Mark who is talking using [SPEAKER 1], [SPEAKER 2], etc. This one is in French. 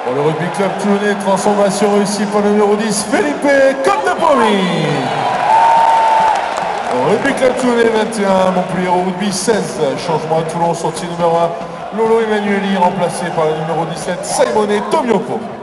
[SPEAKER 1] Pour le rugby club toulonnais, transformation réussie par le numéro 10, Felipe Contepomi. Rugby club toulonnais 21, Montpellier au rugby 16. Changement à Toulon, sortie numéro 1, Lolo Emmanueli, remplacé par le numéro 17, Simone Tomioko.